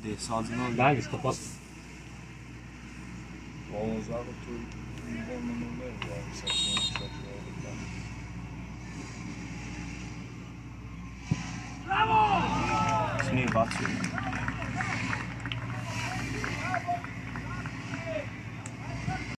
de salzino. Dai, kapat. Oğuzlarla tur olmamalı var. Satıyor. Bravo! Şimdi batıyor.